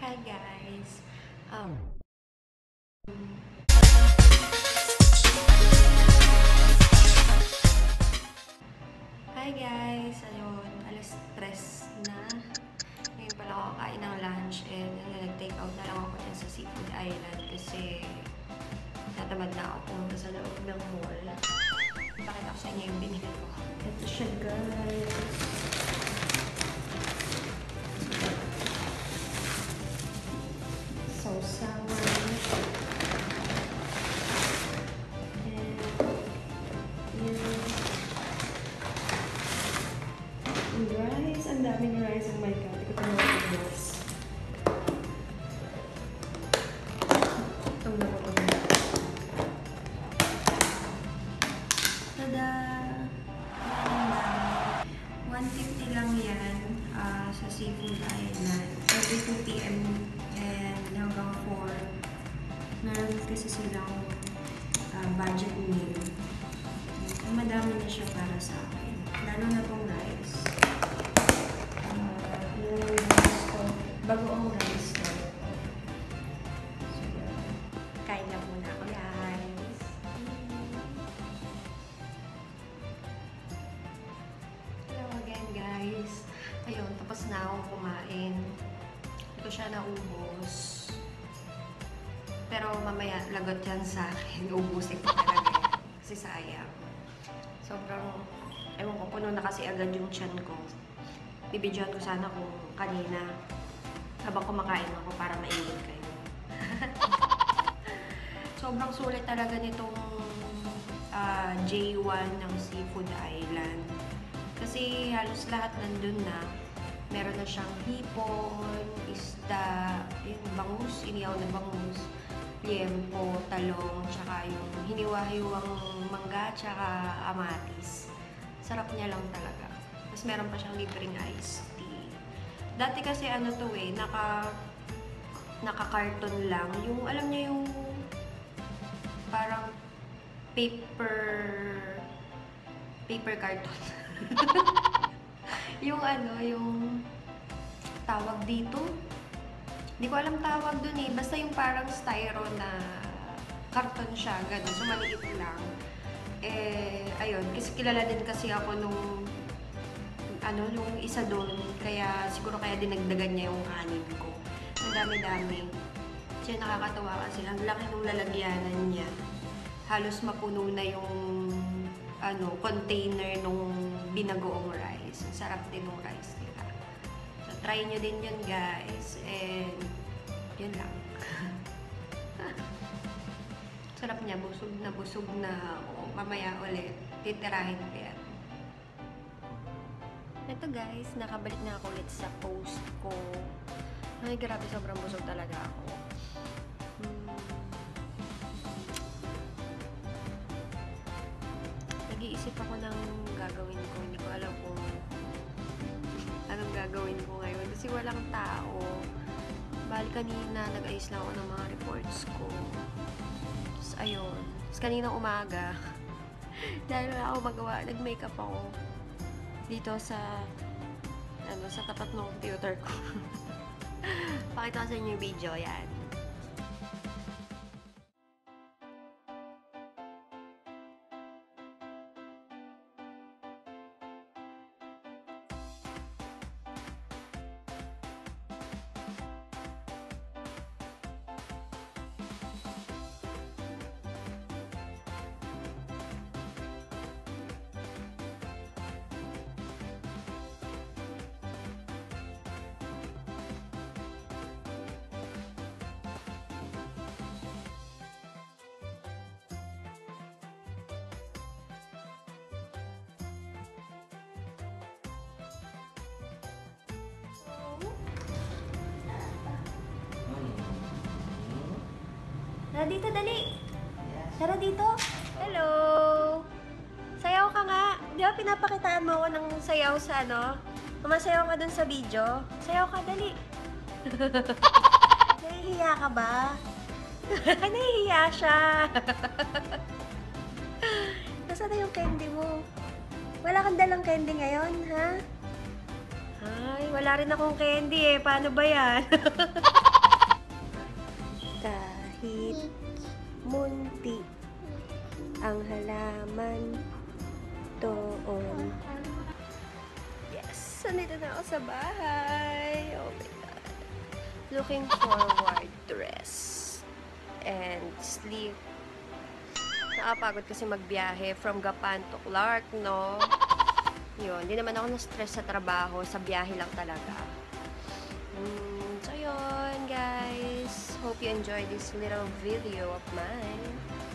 Hi guys. Hi guys. Ayun, alas 3 na. Ngayon pala ako kain ng lunch and nag-take out na lang ako dyan sa Seafood Island kasi tatamad na ako pumunta sa loob ng mall. Pakita ko sa inyo yung binili ko. Ito siya guys. Sausawan. Rice. Ang daming rice. Oh my God. Ito ko na rice. Itong nakukunin. Tada! 150 lang yan sa Seafood Island. Every 2 p.m. and hanggang 4. Meron kasi silang budget meal. Madami na siya para sa akin. Lalo na tong rice. Yung rice ko. Bagoong rice ko. So, kain na muna ako, guys. Hello again, guys. Ayun, tapos na akong kumain. Hindi ko siya naubos. Pero mamaya, lagot yan sa akin. Ubusin ko talaga yan. Kasi sayang. Sobrang, ewan ko, puno na kasi agad yung tiyan ko. Bibidyoan ko sana kung kanina habang kumakain ako para mainit kayo. Sobrang sulit talaga nitong J1 ng Seafood Island. Kasi halos lahat nandun na. Meron na siyang hipon, isda, yung bangus, inihaw na bangus, liempo, talong, tsaka yung hiniwa-hiwang mangga, tsaka amatis. Sarap niya lang talaga. Tapos meron pa siyang libreng iced tea. Dati kasi ano to eh, naka-carton lang. Yung, alam niya yung parang paper carton. Yung ano, yung tawag dito. Hindi ko alam tawag dun eh. Basta yung parang styro na karton siya, gano'n. So, maliit lang. Eh, ayun. Kasi kilala din kasi ako nung nung isa doon. Kaya, siguro kaya dinagdagan niya yung kanin ko. Ang dami-dami. Kasi nakakatawa kasi. Ang laki ng lalagyanan niya. Halos mapuno na yung container nung binagoong rice. Ang sarap din ng rice nila. So, try nyo din yun, guys. And, yun lang. Sarap niya. Busog na ako. Mamaya ulit. Titirahin ko yan. Ito, guys. Nakabalik na ako ulit sa post ko. Ay, grabe. Sobrang busog talaga ako. Nag-iisip ako ng gagawin ko. Hindi ko alam kung anong gagawin ko ngayon. Kasi walang tao. Bali kanina, nag-ayos lang ako ng mga reports ko. Tapos, ayun. Tapos kanina umaga, dahil wala ako magawa, nag-makeup ako dito sa tapat ng computer ko. Pakita ko sa inyo yung video. Yan. Tara dito, dali! Tara dito! Hello! Sayaw ka nga! Di ba pinapakitaan mo ako ng sayaw sa Masayaw ka dun sa video? Sayaw ka, dali! Nahihiya ka ba? Nahihiya siya! Nasaan na yung candy mo? Wala kang dalang candy ngayon, ha? Ay, wala rin akong candy eh. Paano ba yan? Kahit munti ang halaman doon. Yes! Nandito na ako sa bahay! Oh my God! Looking forward to rest and sleep. Nakapagod kasi magbiyahe from Gapan to Clark, no? Yun, hindi naman ako na-stress sa trabaho, sa biyahe lang talaga. So yun, guys. Hope you enjoyed this little video of mine.